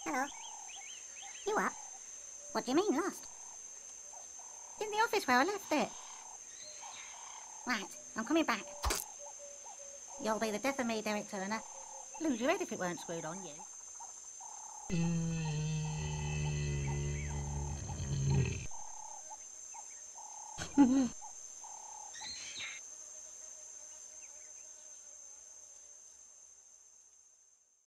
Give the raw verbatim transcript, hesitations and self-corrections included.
Hello. You up? What do you mean, lost? In the office where I left it. Right, I'm coming back. You'll be the death of me, Derek Turner. Lose your head if it weren't screwed on you.